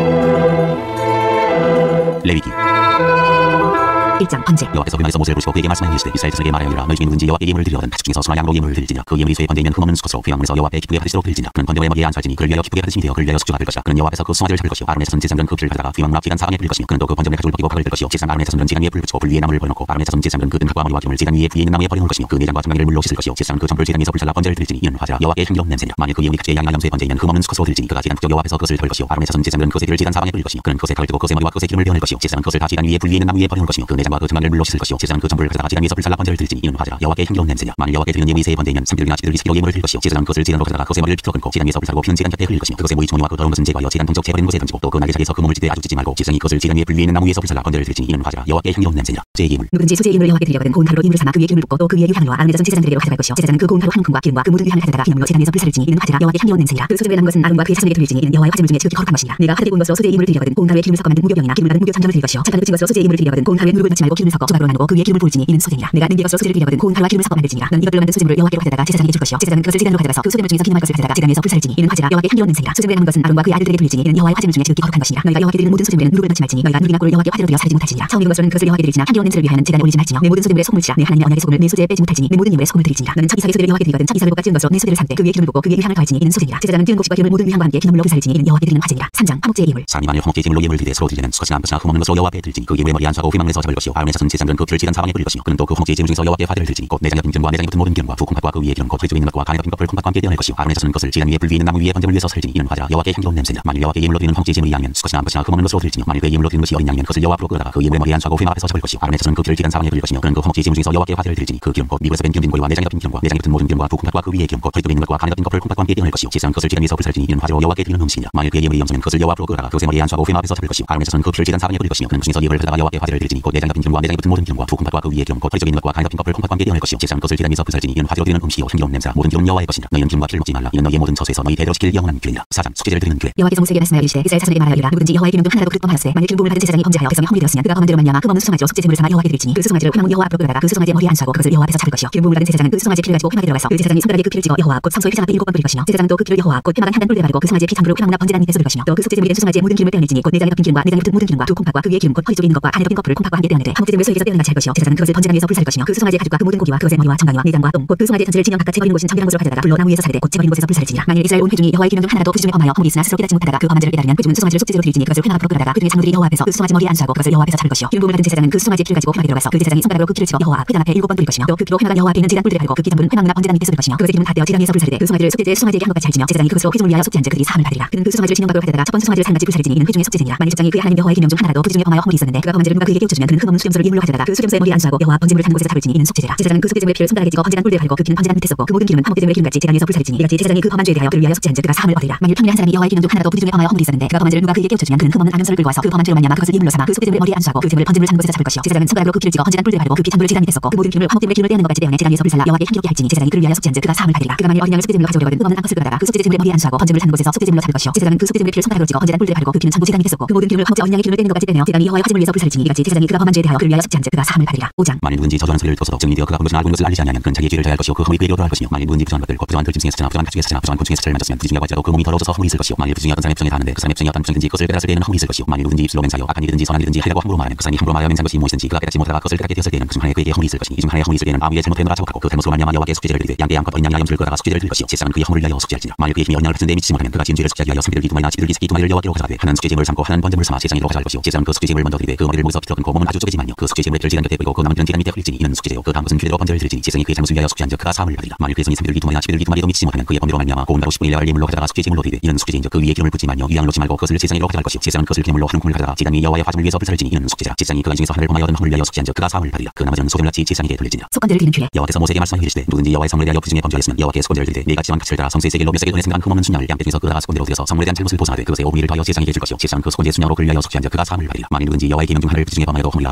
레위기 1장 번제 여호와께서 휘망에서 모세를 부르시고 그에게 말씀하여 이르시되 이스라엘 자손에게 말하여 이르라 너희 중에 누구든지 여호와께 예물을 드리거든 가축 중에서 소나 양으로 예물을 드릴지니라 그 예물이 소의 번제이면 흠없는 수컷으로 휘망에서 여호와 앞에 기쁘게 받으시도록 드릴지니라 그는 번제물의 머리에 안수할지니 그를 위하여 기쁘게 받으심이 되어 그를 위하여 숙주가 될 것이라 그는 여호와 앞에서 그 수송아지를 잡을 것이요 아론의 자손 제사장들은 그 피를 가져다가 휘망 앞 지간 사방에 뿌릴 것이며 그는 또 그 번제물의 가죽을 벗기고 박을 들 것이요 제사장 아론의 자손들은 지간 위에 불을 붙이고 불 위에 나무를 버려놓고 아론의 자손 제사장들은 그 등과 머리와 기름을 지간 위에 불에 있는 나무에 버려놓을 것이며 그 내장과 정강이를 물로 씻을 것이요 제사장은 그 전부를 지간 위에서 불살라 번제를 드릴지니 이는 화제라 여호와께 향기로운 냄새니라 만일 그 예물이 각주의 양이나 염소의 번제이면 흠없는 수컷으로 드릴지니 그가 지간 국적 여호와 앞에서 그것을 잡을 것이요 아론의 자손 제사장들은 그것의 피를 지간 사방에 뿌릴 것이며 그는 그것의 각을 뜨고 그것의 머리와 그것의 기름을 베어낼 것이요 제사장은 그것을 다 지간 위에 불 위에 있는 나무 위에 버려놓을 것이며 그 내장과 그 정강이를 물로 씻을 것이요 제사장은 그 전부를 가져다가 지간 위에서 불살라 번제를 드릴지니 이는 화제라 여호와께 향기로운 냄새니라 만일 여호와께 드리는 예물이 새의 번제이면 3비둘기나 10비둘기 10kg 예물을 드릴 것이요 제사장은 그것을 지간으로 가져다가 그것의 머리를 피틀어 끊고 지간 위에서 불살고 피는 지간 곁에 흘릴 것이며 그것의 모이 주머니와 그 더러운 것은 제거하여 지간 동쪽 재버리는 곳에 던지고 또 그 날개 자리에서 그 몸을 찢되 아주 찢지 말고 제사장이 그것을 지간 위에 불 위에 있는 나무 위에서 불살라 번제를 드릴지니 이는 화제라 여호와께 향기로운 냄새니라 제 예물 누구든지 수제의 예물을 여호와께 드리려거든 고운 가루로 이물을 삼아 그 위에 기름을 붓고 또 그 위에 유향과 아론의 자손 제사장들에게로 가져갈 것이요 제사장은 그 고운 가루 한 움큼과 기름과 그 모든 유향을 가져다가 기념으로 제단 위에서 불사를지니 이는 화제라 여호와께 향기로운 냄새니라 그 수제물에 남은 것은 아론과 그의 자손에게 돌릴지니 이는 여호와의 화제물 중에 지극히 거룩한 것이니라 내가 하늘에 구운 것으로 수제의 예물을 드리려거든 고운 가루에 기름을 섞어 만든 무교병이나 기름을 받은 무교 전장을 드릴 것이요 착간을 붙인 것으로 수제의 예물을 드리려거든 고운 가루에 무릎을 넣지 말고 기름을 섞어 조각으로 나누고 그 위에 기름을 부을지니 이는 소제니라 내가 능게 것으로 수제를 드리려거든 고운 가루와 기름을 섞어 만들지니라 너는 이것들로 만든 수제물을 여호와께로 가져다가 제사장에게 줄 것이요 제사장은 그것을 제단으로 가져가서 그 수제물 중에서 기념할 것을 가져다가 제단 위에서 불사를지니 이는 화제라 여호와께 향기로운 냄새니라 수제물에 남은 것은 아론과 그의 아들들에게 돌릴지니 이는 여호와의 화제물 중에 지극히 거룩한 것이니라 너희가 여호와께 드리는 모든 수제물에는 무릎을 넣지 말지니 너희가 누룩이나 꿀을 여호와께 화제로 드려 사르지 못할지니라 처음 익은 것으로는 그것을 여호와께 드릴지나 향기로운 냄새를 위하여는 제단에 올리지 말지며 내 모든 수제물에 소금을 치라 내 하나님의 언약의 소금을 내 수제에 빼지 못할지니 내 모든 예물에 소금을 드릴지니라 너는 첫 이삭의 소제를 여호와께 드리거든 첫 이삭을 볶아 찌은 것으로 내 수제를 삼되 그 위에 기름을 붓고 그 위에 유향을 더할지니 이는 소제니라 제사장은 찌은 곡식과 기름을 모든 유향과 함께 기념물로 불사를지니 이는 여호와께 드리는 화제니라 3장 화목제의 예물 사람이 만일 화목제의 제물로 예물을 드리되 서로 드리는 수컷이나 암컷이나 흠없는 것으로 여호와 앞에 드릴지니 그 예물의 머리에 안수하고 휘망에서 잡을 것이요 아론의 자손 제사장들은 그 피를 지간 사방에 뿌릴 것이요 그는 또 그 화목제의 제물 중에서 여호와께 화제를 드릴지니 곧 내장에 붙은 기름과 내장에 붙은 모든 기름과 두 콩팥과 그 위에 기름 곧 허리 쪽에 있는 것과 간에 덮인 것을 콩팥과 함께 떼어낼 것이요 아론의 자손은 그것을 지간 위에 불 위에 있는 나무 위에 번제물 위에서 살지니 이는 화제라 여호와께 향기로운 냄새니라 만일 여호와께 예물로 드리는 화목제의 제물이 양이면 수컷이나 암컷이나 흠없는 것으로 드릴지며 만일 그의 예물로 드리는 것이 어린 양이면 그것을 여호와 앞으로 끌어다가 그 예물의 머리에 안수하고 휘망 앞에서 잡을 것이요 아론의 자손은 그 피를 지간 사방에 뿌릴 것이며 그는 그 화목제의 제물 중에서 여호와께 화제를 드릴지니 그 기름 곧 미국에서 뺀 기름 고리와 내장에 덮인 기름과 내장에 붙은 모든 기름과 두 콩팥과 그 위에 기름 곧 허리 쪽에 있는 것과 간에 덮인 것을 콩팥과 함께 떼어낼 것이요 제사장은 그것을 지간 위에서 불살지니 이는 화제로 여호와께 드리는 음식이니라 만일 그의 예물이 염소면 그것을 여호와 앞으로 끌어다가 그것의 머리에 안수하고 휘망 앞에서 잡을 것이요 아론의 자손은 그 피를 지간 사방에 뿌릴 것이며 그는 그 중에서 예물을 가져다가 여호와께 화제를 드릴지니 곧 내장에 덮인 기름과 내장에 붙은 모든 기름과 두 콩팥과 그 위에 기름 곧 허리 쪽에 있는 것과 간에 덮인 것을 콩팥과 함께 떼어낼 것이요 제사장은 그것을 지간 위에서 불살지니 이는 화제로 드리는 음식이요 향기로운 냄새라 모든 기름은 여호와의 것이니라 너희는 기름과 피를 먹지 말라 이는 너희의 모든 처소에서 너희 대대로 지킬 영원한 규례니라 4장 숙제를 드리는 규례 여호와께서 모세에게 말씀하여 이르시되 이스라엘 자손에게 말하여 이르라 누구든지 여호와의 기름 중 하나라도 그릇 범하였으되 만일 기름 부음을 받은 제사장이 범죄하여 백성이 허물이 되었으면 그가 범한 대로 말미암아 흠없는 수송아지로 속죄 제물을 삼아 여호와께 드릴지니 그 수송아지를 휘망 여호와 앞으로 끌어다가 그 수송아지의 머리에 안수하고 그것을 여호와 앞에서 잡을 것이요 기름 부음을 받은 제사장은 그 수송아지의 피를 가지고 휘망에 들어가서 그 제사장이 손가락에 그 피를 찍어 여호와 곧 성소의 피장 앞에 7번 뿌릴 것이며 제사장은 또 그 피를 여호와 곧 휘망한 한단 뿔에 바르고 그 수송아지의 피 전부를 휘망나 번제단 밑에 쏟을 것이며 또 그 속죄 제물이 된 수송아지의 모든 기름을 떼어낼지니 곧 내장에 덮인 기름과 내장에 붙은 모든 기름과 두 콩팥과 그 위에 기름 곧 허리 쪽에 있는 것과 간에 덮인 것을 콩팥과 함께 떼어내되 화목제 제물을 소에게서 떼어낸 같이 할 것이요 제사장은 그것을 번제단 위에서 불사를 것이며 그 수송아지의 가죽과 그 모든 고기와 그것의 머리와 정강이와 내장과 똥 곧 그 수송아지의 전체를 진영 각각 재버리는 곳인 정결한 곳으로 가져다가 불로 나무 위에서 사르되 곧 재버리는 곳에서 불사를지니라 만일 이스라엘 온 회중이 여호와의 기름 중 하나라도 그 중에 범하여 허물이 있으나 스스로 깨닫지 못하다가 그 범한 죄를 깨달으면 그 중은 수송아지를 속죄제로 드릴지니 그것을 휘망 앞으로 끌어다가 그 중에 장로들이 여호와 앞에서 그 수송아지 머리에 안수하고 그것을 여호와 앞에서 잡을 것이요 기름 부음을 받은 제사장은 그 수송아지의 피를 가지고 휘망에 들어가서 그 제사장이 손가락으로 그 피를 찍어 여호와 회단 앞에 7번 뿌릴 것이며 또 그 피로 휘망한 여호와 앞에 있는 지단 뿔들에 바르고 그 피 전부는 휘망나 번제단 밑에 쏟을 것이며 그것의 기름은 다 떼어 지단 위에서 불사르되 그 수송아지를 속죄제의 수송아지에게 한 것같이 할지며 제사장이 그것으로 피조물 위하여 속죄한 자 그들이 사함을 받으리라 그는 그 수송아지를 진영각으로 가져다가 첫 번째 수송아지를 산같이 불사르지니 이는 회중의 속죄제니라 만일 족장이 그의 하나님 여호와의 기념 중 하나라도 그 중에 범하여 허물이 있었는데 그가 범한 죄를 누가 그에게 깨우쳐주면 그는 흠없는 수염소를 예물로 가져다가 그 수염소의 머리에 안수하고 여호와 번제물을 타는 곳에서 잡을지니 이는 속죄제라 제사장은 그 속죄제물의 피를 손가락에 찍어 번제단 뿔들에 바르고 그 피는 번제단 밑에 쏟고 그 모든 기름은 화목제물의 기름같이 제단 위에서 불사르지니 이같이 제사장이 그 범한 죄에 대하여 그를 위하여 속죄한 자 그가 사함을 얻으리라 만일 평일에 한 사람이 여호와의 기념 중 하나라도 그 중에 범하여 허물이 있었는데 그가 범한 죄를 누가 그에게 깨우쳐주면 그는 흠없는 암염소를 끌고 와서 그 범한 죄로 말미암아 그것을 예물로 삼아 그 속죄제물의 머리에 안수하고 그 제물을 번제물을 타는 곳에서 잡을 것이요 제사장은 손가락으로 그 피를 찍어 번제단 뿔들에 바르고 그 피 전부를 제단 밑에 쏟고 그 모든 기름을 화목제물의 기름을 떼어낸 것같이 떼어내 제단 위에서 불살라 여호와께 향기롭게 할지니 제사장이 그를 위하여 속죄한 자 그가 사함을 받으리라 그가 만일 어린 양을 속죄제물로 가져오려거든 흠없는 암컷을 끌어다가 그 속죄제물의 머리에 안수하고 번제물을 타는 곳에서 속죄제물로 잡을 것이요 제사장은 그 속죄제물의 피를 손가락으로 찍어 번제단 뿔들에 바르고 그 피는 전부 제단 밑에 쏟고 그 모든 기름을 화목제 어린 양의 기름을 떼는 것같이 떼내어 제단이 여호와의 화제물 위에서 불살지니 이같이 제사장이 그가 범한 죄에 대하여 그를 위하여 속죄한 자 그가 사함을 받으리라 5장 만일 누군지 저주하는 소리를 듣고서도 증인이 되어 그가 본 것을 알고 있는 것을 알리지 아니하면 그는 자기의 죄를 져야 할 것이요 그 흠이 그에게 오도할 것이며 만일 누군지 부정한 것들 곧 부정한 들짐 중에 사체나 부정한 가축의 사체나 부정한 곤충의 사체를 만졌으면 부정이라고 할지라도 그 몸이 더러워져서 흠이 있을 것이요 만일 부정이 어떤 사람의 부정에 닿는데 그 사람의 부정이 어떤 부정인지 그것을 깨달았을 때에는 흠이 있을 것이요 만일 누군지 입술로 맹사하여 악한 일이든지 선한 일이든지 하려고 함부로 말하면 그 사람이 함부로 말하여 맹사한 것이 무엇이든지 그가 깨닫지 못하다가 그것을 깨닫게 되었을 때에는 그 중 하나에 그에게 흠이 있을 것이니 이 중 하나에 흠이 있을 때에는 아무 일에 잘못되노라 자복하고 그 잘못으로 말미암아 여호와께 속죄제를 드리되 양떼 양껏 어린 양이나 염소를 끌어다가 속죄제를 드릴 것이요 제사장은 그의 흠을 위하여 속죄할지니라 만일 그의 힘이 어린 양을 같은데 미치지 못하면 그가 지은 죄를 속죄하기 위하여 삼비둘기 두 마리나 지비둘기 새끼 두 마리를 여호와께로 가져가되 하나는 속죄제물을 삼고 하나는 번제물을 삼아 제사장에로 가져갈 것이요 제사장은 그 속죄제물을 먼저 드리되 그 머리를 목에서 피틀어 끊고 몸은 아주 쪼개지만요 그 속죄제물의 피를 지단 곁에 뿌리고 그 남은 피는 지단 밑에 흘릴지니 이는 속죄제요 그 다음 것은 규례대로 번제를 드릴지니 제사장이 그의 잘못을 위하여 속죄한 자 그가 사함을 받으리라 만일 그의 손이 삼비둘기 두 마리나 지비둘기 두 마리도 미치지 못하면 그의 범죄로 말미암아 고운 가루 10분의 1을 예물로 가져다가 속죄제물로 드리되 이는 속죄제인즉 그 위에 기름을 붓지만요 유향을 놓지 말고 그것을 제사장에로 가져갈 것이요 제사장은 그것을 기념물로 한 움큼을 가져다가 지단 위 여호와의 화제물 위에서 불사를지니 이는 속죄자 제사장이 그가 이 중에서 하나를 범하여 얻은 흠을 위하여 속죄한 자 그가 사함을 받으리라 그 나머지는 소금같이 제사장에게 돌릴지니라 속건제를 드리는 규례 여호와께서 모세에게 말씀하여 이르시되 누구든지 여호와의 성물에 대하여 부정에 범죄하였으면 여호와께 속건제를 드리되 네가 지만 가치를 따라 성소의 세겔로 몇 세겔 돈에 생각한 흠없는 순양을 양떼 중에서 끌어다가 속건제로 드려서 성물에 대한 잘못을 보상하되 그것에 5분의 1을 더하여 제사장에게 줄 것이요 제사장은 그 속건제의 순양으로 그를 위하여 속죄한 자 그가 사함을 받으리라 만일 누구든지 여호와의 계명 중 하나를 부정에 범하여도 허물이라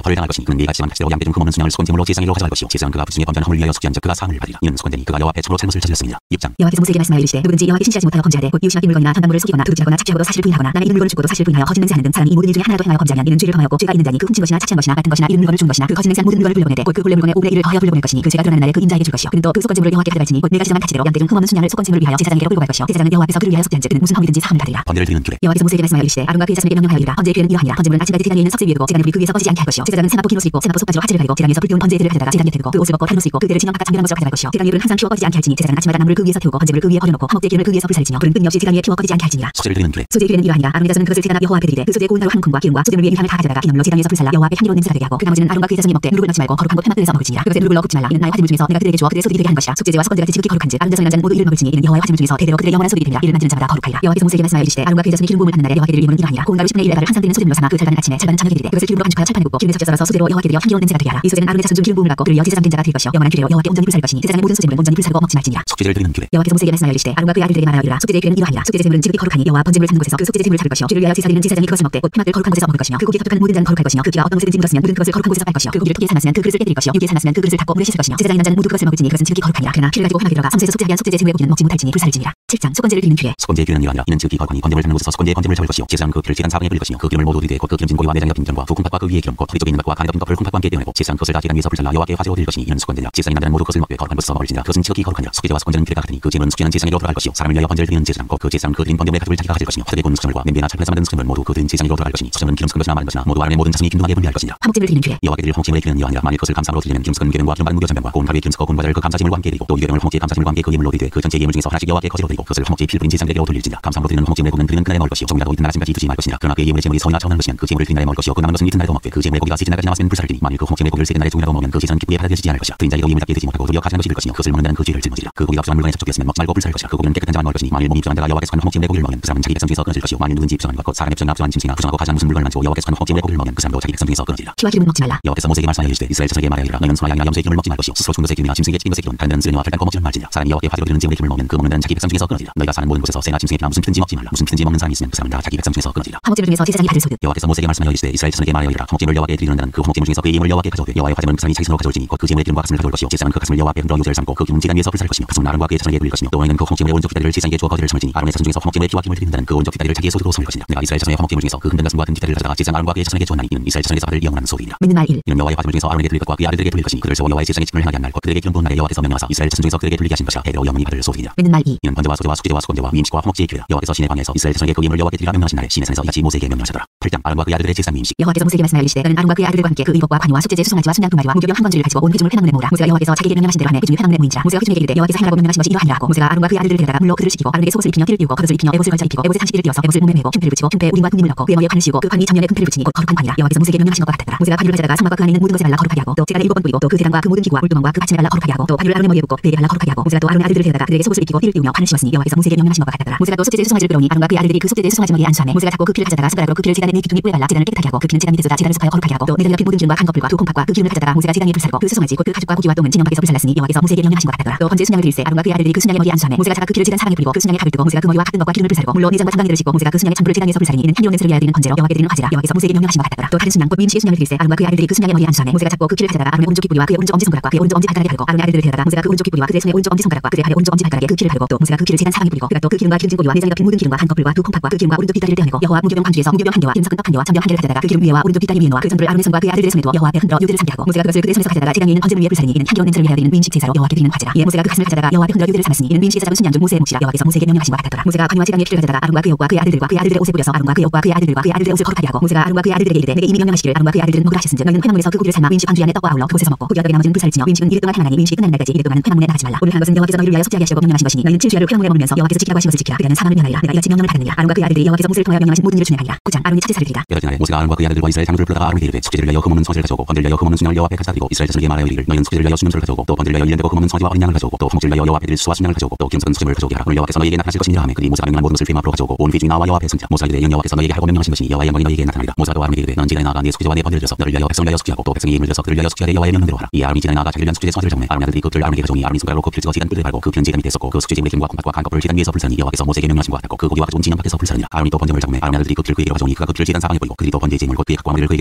벌을 당할 것이니 그는 네가 지만 다시로 양떼 중 흠없는 순양을 수건제물로 제사장으로 가져갈 것이요 제사장 그가 불순의 범죄한 허물 위하여 속죄한 적 그가 사함을 받으리라. 이는 수건되니 그가 여호와 앞에 참으로 잘못을 저질렀습니다. 입장 여호와께서 모세에게 말씀하여 이르시되 누구든지 여호와께 신실하지 못하여 범죄하되 곧 이웃이나 기물건이나 전당물을 속이거나 도둑질하거나 착취하고도 사실을 부인하거나 남의 이름 물건을 죽고도 사실을 부인하여 거짓 맹세하는 등 사람이 이 모든 일 중에 하나라도 행하여 범죄하면 이는 죄를 범하였고 죄가 있는 자니 그 훔친 것이나 착취한 것이나 같은 것이나 이름 물건을 준 것이나 그 거짓 맹세한 모든 물건을 불려보내되 곧 그 본래 물건의 5분의 1을 더하여 불려보낼 것이니 그 죄가 드러나는 날에 그 임자에게 줄 것이요 그는 또 그 속건제물을 여호와께 가져갈지니 곧 내가 지정한 가치대로 양떼 중 흠없는 순양을 속건제물을 위하여 제사장에게로 끌고 갈 것이요 제사장은 여호와 앞에서 그를 위하여 속죄한 즉 그는 무슨 허물이든지 사함을 받으리라. 번제를 드리는 규례 여호와께서 모세에게 말씀하여 이르시되 아론과 그의 자손에게 명령하여 이르라. 번제의 규례는 이러하니라. 번제물은 아침까지 제단 위에 있는 석재 위에 두고 제단의 불이 그 위에서 꺼지지 않게 할 것이요 제사장은 세마포 긴 옷을 입고 세마포 속바지로 화제를 가리고 제단 위에서 불 띄운 번제의 들을 가져다가 제단 곁에 두고 그 옷을 벗고 다른 옷을 입고 그 들을 진영 각각 장렬한 것으로 가져갈 것이요 제단 위에 불은 항상 피워 꺼지지 않게 할지니 제사장은 아침마다 나무를 그 위에서 태우고 번제물을 그 위에 버려놓고 화목제 기름을 그 위에서 불살지며 불은 끊임없이 제단 위에 피워 꺼지지 않게 할지니라. 소제를 드리는 규례 소제의 규례는 이러하니라. 아론의 자손은 그것을 제단 앞 여호와 앞에 드리되 그 소제의 고운 나루 한 콩과 기름과 소제물 위에 이 향을 다 가져다가 기념물로 제단 위에서 불살라 여호와 앞에 향기로운 냄새가 되게 하고 그 나머지는 아론과 그의 자손이 먹되 누룩을 넣지 말고 거룩한 곳 회막들에서 먹을지니라. 그것에 누룩을 넣어 굽지 말라. 이는 나의 화제물 중에서 내가 그들에게 주어 그들의 소득이 되게 하는 것이라. 속죄제와 속건제 같이 지극히 거룩한즉 아론 자손의 남자는 모두 이를 먹을지니 이는 여호와의 화제물 중에서 대대로 그들의 영원한 소득이 됩니다. 이를 만지는 자마다 거룩하리라. 여호와께서 모세에게 말씀하여 이르시되 아론과 그의 자손이 기름 부음을 받는 날에 여호와께 드릴 예물은 이러하니라. 고운 나루 10분의 1 에바를 항상 드리는 소제물로 삼아 그 절반은 아침에 절반은 저녁에 드리되 그것을 기름으로 반죽하여 철판에 굽고 기름에 적셔 썰어서 소제로 여호와께 드려 향기로운 냄새가 되게 하라. 이 소제는 아론의 자손 중 기름 부음을 받고 그를 이어 제사장 된 자가 될 것이요 영원한 규례로 여호와께 온전히 불살 것이니 제사장의 모든 소제물은 온전히 불사르고 먹지 말지니라. 속죄제를 드리는 규례 여호와께서 모세에게 말씀하여 이르시되 아론과 그의 아들들에게 말하여 이르라. 속죄제의 규례는 이러하니라. 속죄제 제물은 지극히 거룩하니 여호와 번제물을 찾는 곳에서 그 속죄제 제물을 잡을 것이요 죄를 위하여 제사드리는 제사장이 그것을 먹되 곧 회막들 거룩한 곳에서 먹을 것이며 그 고기에 섭득하는 모든 자는 거룩할 것이며 그 피가 어떤 곳에든지 묻었으면 물은 그것을 거룩한 곳에서 빨 것이요 그 고기를 토기에 사놨으면 그 그릇을 깨뜨릴 것이요 유기에 사놨으면 그 그릇을 닦고 물에 씻을 것이며 제사장이 남자는 모두 그것을 먹을지니 그것은 지극히 거룩하니라. 그러나 피를 가지고 회막에 들어가 섬세에서 속죄하게 한 속죄제 제물의 고기는 먹지 못할지니 불살지니라. 7장 속건제를 드리는 규례 속건제의 규례는 이러하니라. 이는 지극히 거룩하니 번제물을 잡는 곳에서 속건제의 번제물을 잡을 것이요 제사장은 그 피를 제단 4분의 1을 것이며 그 기름을 모두 드리되 곧 그 기름진 고기와 내장이 덮인 전과 두 콩팥과 그 위에 기름 곧 허리 쪽에 있는 것과 간에 덮인 것을 콩팥과 함께 떼어내고 제사장은 그것을 다 제단 위에서 불살라 여호와께 화제로 드릴 것이니 이는 속건제니라. 제사장이 남자는 모두 그것을 먹되 거룩한 곳에서 먹을지니라. 그것은 지극히 거룩하니라. 속죄제와 속건제는 규례가 같으니 그 제물은 속죄하는 제사장에게로 들어갈 것이요 사람을 위하여 번제를 드리는 제사장 곧 그 제사장은 그 드린 번제물의 가죽을 자기가 가질 것이며 화덕에 곤 수정물과 냄비나 찰판에서 만든 수정물 모두 그 드린 제사장에게로 들어갈 것이니 수정물은 기름 섞은 것이나 마른 것이나 모두 아론의 모든 자손이 균등하게 분배할 것이니라. 화목제를 드리는 규례 여호와께 드릴 화목제물의 규례는 이러하니라. 만일 그것을 감사함으로 드리면 기름 섞은 무교병과 기름 바른 무교전병과 고운 가루에 기름 섞어 고운 과자를 그 감사제물과 함께 드리고 또 유교병을 화목제 감사제물과 함께 그 예물로 드리되 그 전체 예물 중에서 하나씩 여호와께 거제로 드리고 그것을 화목제 필분인 제사장에게로 돌릴지니라. 감사함으로 드리는 화목제물의 고기는 드리는 그날에 먹을 것이요 조금이라도 이튿날 아침까지 두지 말 것이니라. 그러나 그 예물의 제물이 서이나 처음하는 것이면 그 제물을 드린 날에 먹을 것이요 그 남은 것은 이튿날에도 먹되 그 제물의 고기가 시즌날까지 남았으면 불살지니 만일 그 화목제물의 고기를 세든 날에 조금이라도 먹으면 그 제사장은 기쁘게 받아들이지 않을 것이야. 드린 자에게 예물을 닦게 되지 못하고 도리어 가지는 것이 될 것이며 그것을 먹는 자는 그 죄를 짊어지리라. 그 고기가 부정한 물건에 접촉되었으면 먹지 말고 불살 것이라. 그 고기는 깨끗한 자만 먹을 것이니 만일 몸이 부정한 자가 여호와께 속한 화목제물의 고기를 먹으면 그 사람은 자기 백성 중에서 끊어질 것이요 만일 누군지 부정한 것 사람의 부정한 짐승이나 부정하고 가장 무슨 물건을 만지고 여호와께 속한 화목제물의 고기를 먹으면 그 사람도 자기 백성 중에서 끊어지리라. 피와 기름은 먹지 말라. 여호와께서 모세에게 말씀하여 이르시되 이스라엘 자손에게 말하여 이르라. 너희는 소나 양이나 염소의 기름을 먹지 말 것이요 스스로 죽은 것의 기름이나 짐승에게 튀긴 것의 기름 다른 데는 쓰레기와 털단거 먹지 말지니라. 사람이 여호와께 화제로 드리는 제물의 기름을 먹으면 그 먹는 자는 자기 백성 중에서 끊어지리라. 너희가 사는 모든 곳에서 새나 짐승의 피나 무슨 피든지 먹지 말라. 무슨 피든지 먹는 사람이 있으면 그 사람은 다 자기 백성 중에서 끊어지리라. 화목제물 중에서 제사장이 받을 소득. 여호와께서 모세에게 말씀하여 이르시되 이스라엘 자손에게 말하여 이르라. 화목제물을 여호와께 드리는 자는 그 화목제물 중에서 그의 예물을 여호와께 가져오되 여호와의 화제물은 그 사람이 자기 손으로 가져올지니 곧 그 제물의 기름과 가슴을 가져올 것이요 제사장은 그 가슴을 여호와 앞에 흔들어 요제를 삼고 그 기름은 제단 위에서 불살 것이며 가슴은 아론과 그의 자손에게 돌릴 것이며 또 너희는 그 화목제물의 오른쪽 뒷다리를 제사장에게 주어 거제를 삼을지니 아론의 자손 중에서 화목제물의 피와 기름을 드리는 자는 그 오른쪽 뒷다리를 자기의 소득으로 삼을 것이니라. 내가 이스라엘 자손의 화목제물 중에서 그 흔든 가슴과 같은 뒷다리를 가져다가 제사장 아론과 그의 자손에게 주었나니 이는 이스라엘 자손에서 받을 영원한 소득이라. 믿는 말 1. 이는 여호와의 화제물 중에서 아론에게 드릴 것과 그의 아들들에게 돌릴 것이니 그들 세워 여호와의 제사장의 직분을 행하게 한 날 곧 그들에게 기름 부은 날에 여호와께서 명령하사 이스라엘 자손 중에서 그들에게 돌리게 하신 것이라. 대대로 영원히 받을 소득이라. 믿는 말 2. 이는 번제와 소제와 속죄제와 속건제와 위임식과 화목제의 규례라. 여호와께서 시내 방에서 이스라엘 자손에게 그 예물을 여호와께 드리라 명령하신 날에 시내 산에서 이같이 모세에게 명령하셨더라. 8장 아론과 그의 아들들의 제사장 위임식. 여호와께서 모세에게 말씀하여 이르시되 너는 아론과 그의 아들들과 함께 그 의복과 관유와 속죄제 수송아지와 순양 두 마리와 무교병 한 건주를 가지고 온 회중을 회막문에 모으라. 모세가 여호와께서 자기에게 명령하신 대로 하매 회중이 회막문에 모인지라. 모세가 회중에게 이르되 여호와께서 행하라고 명령하신 것이 이러하니라 하고 모세가 아론과 그의 아들들을 데려다가 물로 그들을 씻기고 아론에게 속옷을 입히며 띠를 띄우고 겉옷을 입히며 에봇을 걸쳐 입히고 에봇에 상시띠를 띄어서 에봇을 몸에 메고 흉패를 붙이고 흉패에 우림과 뚱림을 넣고 그의 머리에 관을 씌우고 그 관이 전면에 금패를 붙이니 곧 거룩한 관이라. 여호와께서 모세에게 명령하신 것과 같았더라. 모세가 바늘을 가져다가 성막과 그 안에 있는 모든 것에 발라 거룩하게 하고 또 제단에 7번 뿌리고 또 그 제단과 그 모든 기구와 물두멍과 그 받침에 발라 거룩하게 하고 또 바늘을 아론의 머리에 붓고 그에게 발라 거룩하게 하고 모세가 또 아론의 아들들을 데려다가 그들에게 속옷을 입히고 띠를 띄우며 관을 씌웠으니 여호와께서 모세에게 명령하신 것과 같았더라. 모세가 또 속죄제 수송아지를 끌어오니 아론과 그의 아들들이 그 속죄제 수송아지 머리에 안수하매 모세가 잡고 그 피를 가져다가 숟가락으로 그 피를 제단의 네 귀퉁이에 발라 제단을 깨끗하게 하고 그 피는 제단 밑에 쏟아 제단을 습하여 거룩하게 하고 또 내장에 덮인 모든 기름과 한 컵불과 두 콩팥과 그 기름을 가져다가 모세가 제단 위에 불사르고 그 수송아지 곧 그 가죽과 고기와 똥은 진영 밖에서 불살랐으니 여호와께서 모세에게 명령하신 것 같았더라. 또 번제 순양을 드릴 때 아론과 그의 아들들이 그 순양의 머리에 안수하매 모세가 잡아 그 피를 제단 사방에 뿌리고 그 순양의 각을 뜨고 모세가 그 머리와 같은 것과 기름을 불사르고 물로 내장과 장강이를 씻고 모세가 그 순양의 천부를 제단 위에서 불사르니 이는 향기로운 냄새를 위하여 드리는 번제로 여호와께 드리는 화제라. 여호와께서 모세에게 명령하신 것 같았더라. 또 다른 순양 곧 위임식의 순양을 드릴 때 아론과 그의 아들들이 그 순양의 머리에 안수하매 모세가 잡고 그 피를 가져다가 아론의 오른쪽 귓뿌리와 그의 오른쪽 엄지손가락과 그의 오른쪽 엄지발가락에 바르고 아론의 아들들을 데려다가 모세가 그 오른쪽 귓뿌리와 그들의 손의 오른쪽 엄지손가락과 그들의 발의 오른쪽 엄지발가락에 그 피를 바르고 또 모세가 그 피를 제단 사방에 뿌리고 그가 또 그 기름과 기름진 고기와 내장에 덮인 모든 기름과 한 컵불과 두 콩팥과 그 기름과 오른쪽 뒷다리를 떼어내고 여호와 무교병 관주에서 무교병 한 개와 기름 섞은 떡 한 개와 전병 한 개를 가져다가 그 기름 위에와 오른쪽 뒷다리 위에 놓아 그 전부를 아론의 손과 그의 아들들의 손에 두어 여호와 앞에 흔들어 유대를 삼게 하고 모세가 그것을 그들의 손에서 가져다가 제단 위에 있는 번제물 위에 불사르니 이는 향기로운 냄새를 위하여 드리는 위임식 제사로 여호와께 드리는 화제라. 이에 모세가 그 가슴을 가져다가 여호와 앞에 흔들어 유대를 삼았으니 이는 위임식에 잡은 순양 중 모세의 몫이라. 여호와께서 모세에게 명령하신 것 같았더라. 모세가 관유와 제단 위에 피를 가져다가 아론과 그의 옷과 그의 아들들과 그의 아들들의 옷에 뿌려서 아론과 그의 옷과 그의 아들들과 그의 아들들의 옷을 거룩하게 하고 모세가 아론과 그의 아들들에게 이르되 내게 이미 명령하시기를 아론과 그의 아들들은 먹으라 하셨은즉 너희는 회막문에서 그 고기를 삶아 위임식 관주 안에 떡과 아울러 그곳에서 먹고 고기와 떡의 나머지는 불살지며 위임식은 이르 동안 행하나니 위임식이 끝나는 날까지 이르 동안은 회막문에 나가지 말라. 오늘 하는 것은 여호와께서 너희를 위하여 속죄하게 하시고 명령하신 것이니 너희는 7주야를 회막문에 머물면서 여호와께서 지키라고 하신 것을 지키라. 그들은 사망을 면하리라. 내가 이같이 명령을 받았느니라. 아론과 그의 아들들이 여호와께서 모세를 통하여 명령하신 모든 일을 준행하리라. 9장 아론이 차제사를 드리라. 여덟 날에 모세가 아론과 그의 아들들과 이스라엘 장로들을 불러다가 아론에게 이르되 속죄를 위하여 흠없는 소제를 가져오고 번제를 위하여 흠없는 순양을 여호와 앞에 가져다 드리고 이스라엘 자손에게 말하여 이르기를 너희는 속죄를 위하여 순염소를 가져오고 또 번제를 위하여 1년 되고 흠없는 소지와 어린 양을 가져오고 또 화목제를 위하여 여호와 앞에 드릴 수와 순양을 가져오고 또 기름 섞은 소제물을 가져오게 하라. 오늘 여호와께서 너희에게 나타나실 것이니라 하매 그들이 모세가 명령한 모든 것을 회막 앞으로 가져오고 온 회중이 나와 여호와 앞에 선지라. 모세가 이르되 이는 여호와께서 너희에게 하라고 명령하신 것이니 여호와의 영광이 너희에게 나타나리라. 모세가 또 아론에게 이르되 너는 제단에 나아가 네 속죄제와 네 번제를 드려서 너를 위하여 백성을 위하여 속죄하고 또 백성의 예물을 드려서 그들을 위하여 속죄하되 여호와의 명령대로 하라. 이 아론이 제단에 나아가 자기를 위한 속죄제 소제를 잡으매 아론 아들들이 그들을 아론에게 가져오니 아론이 손가락으로 그 피를 찍어 제단 뿔을 밟고 그 피는 제단 밑에 섞고 그 속죄제물의 기름과 콩팥과 한 컵을 제단 위에서 불사르니 여호와께서 모세에게 명령하신 것 같았고 그 고기와 가져온 진영 밖에서 불사르니라. 아론이 또 번제물을 잡으매 아론 아들들이 그 피를 그에게로 가져오니 그가 그 피를 제단 사방에 뿌리고 그들이 또 번제의 제물 곧 그의 각과 머리를 그에게로 가져오매 그가 제단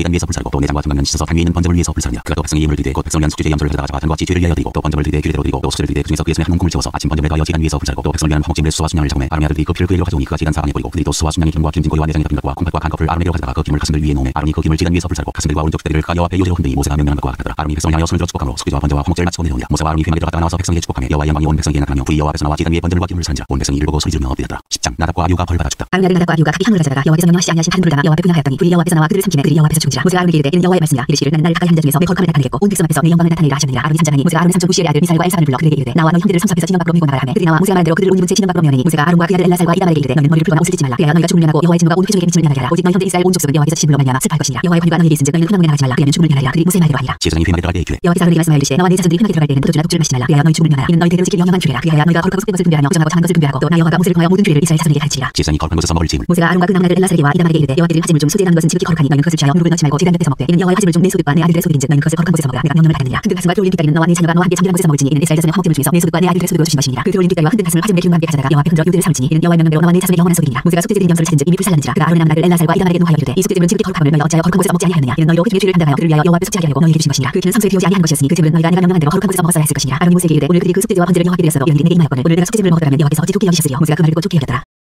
제단 위에서 불사르고 또 내장과 등강면 씻어서 단 위에 있는 번제물 위에서 불사르며 그가 또 백성의 예물을 드리되 곧 백성을 위한 숙주제 염소를 가져다가 자탄과 지죄를 위하여 드리고 또 번제물을 드리되 규례대로 드리고 또 수제를 드리되 그 중에서 그의 손에 한 움큼을 채워서 아침 번제물에 더하여 제단 위에서 불사르고 또 백성을 위한 화목제물의 수와 순양을 작음해 아론의 아들들이 그 피를 그 일로 가져오니 그가 제단 사방에 뿌리고 그들이 또 수와 순양의 기름과 기름진 고기와 내장의 덮인 것과 콩팥과 간 컵을 아론에게로 가져다가 그 기름을 가슴들 위에 놓으매 아론이 그 기름을 제단 위에서 불사르고 가슴들과 오른쪽 때리를 그가 여호와 앞에 요제로 흔들이 모세가 명령한 것과 같더라. 아론이 백성을 향하여 손을 들어 축복함으로 숙주제와 번제와 화목제를 마치고 내려오니라. 모세와 아론이 회막에 들어갔다가 나와서 백성에게 축복하며 여호와의 영광이 온 백성에게 나타나며 불이 여호와 앞에서 나와 제단 위에 번제물과 기름을 사른지라. 온 백성이 이를 보고 소리 지르며 엎드렸더라. 10장 나답과 아비후가 벌 받아 죽다. 아론의 아들 나답과 아비후가 각기 향로를 가져다가 여호와께서 명령하시지 아니하신 다른 불을 담아 여호와 앞에 분향하였더니 불이 여호와 앞에서 나와 그들을 삼키매 그들이 여호와 앞에서 죽은지라. 모세가 아론에게 이르되 이는 여호와의 말씀이라. 이르시기를 나는 나를 가까이 하는 자 중에서 내 거룩함을 나타내겠고 온 백성 앞에서 내 영광을 나타내리라 하셨느니라. 아론이 산전하니 모세가 아론의 삼촌 부시엘의 아들 미살과 엘사반을 불러 그들에게 이르되 나와 너희 형제를 성소 앞에서 진영 밖으로 밀고 나가라 하매 그들이 나와 모세가 말한 대로 그들을 온 입은 채 진영 밖으로 메어내니 모세가 아론과 그 아들 엘라살과 이다말에게 이르되 너희는 머리를 풀거나 옷을 찢지 말라. 그래야 너희가 죽음을 면하고 여호와의 진노가 온 회중에게 미침을 면하게 하라. 오직 너희 형제 이스라엘 온 족속은 여호와께서 지심으로 말미암아 슬퍼할 것이니라. 여호와의 권위가 너희에게 있은즉 너희는 회막문에 나가지 말라. 그리하면 죽음을 면하리라. 그들이 모세의 말대로 하니라. 제사장이 회막에 들어갈 때에 이르되 여호와께서 아론에게 말씀하여 이르시되 너와 네 자손들이 회막에 들어갈 때에는 포도주나 독주를 마시지 말라. 그래야 너희 죽음을 면하라. 이는 너희 대대로 지킬 영영한 규례라. 그리하여 너희가 거룩하고 습된 것을 분별하며 부정하고 참한 것을 분별하고 또 나 여호와가 모세를 통하여 모든 규례를 이스라엘 자손에게 가르치리라. 제사장이 거룩한 것에서 먹을 짐을 모세가 아론과 그 남은 아들 엘라살에게와 이다말에게 이르되 여호와께는 하짐을 중 소재라는 것은 지극히 거룩하니 너희는 그것을 취하여 무릎을 넣지 말고 제단 곁에서 먹되 이는 여호와의 하짐을 중 내 소득과 내 아들들의 소득인즉 너희는 그것을 거룩한 곳에서 먹으라. 내가 명령을 받았느니라. 흔든 가슴과 그 올림픽 다리는 너와 네 자녀가 너와 함께 잠기는 곳에서 먹을지니 이는 이스라엘 자손의 화목제물 중에서 내 소득과 내 아들들의 소득으로 주신 것이니라. 그 올림픽 다리와 흔든 가슴을 하짐의 기름과 함께 가져다가 여호와 앞에 흔들어 요들을 삼을지니 이는 여호와의 명령대로 너와 내 자손의 영원한 소득이니라. 모세가 숙제제드린 염소를 찾은즉 이미 불살랐는지라. 그가 아론의 남은 아들 엘라살과 이다말에게 노하여 이르되 이 숙제제물은 지극히 거룩함을 너희가 어찌하여 거룩한 곳에서 먹지 아니하였느냐. 이는 너희로 그 중에 죄를 한다하여 그를 위하여 여호와 앞에 속죄하게 하려고 너희에게 주신 것이니라. 그 죄는 성소에 비우지 아니한 것이었으니 그 제물은 너희가 내가 명령한 대로 거룩한 곳에서 먹었어야 했을 것이니라. 아론이 모세에게 이르되 오늘 그들이 그 숙제제와 번제를 여호와께 드렸어도 이런 일이 내게 임하였거늘 오늘 내가 숙제제물을 먹었더라면 여호와께서 어찌 좋게 여기셨으리요. 모세가 그 말을 듣고 좋게 여겼더라.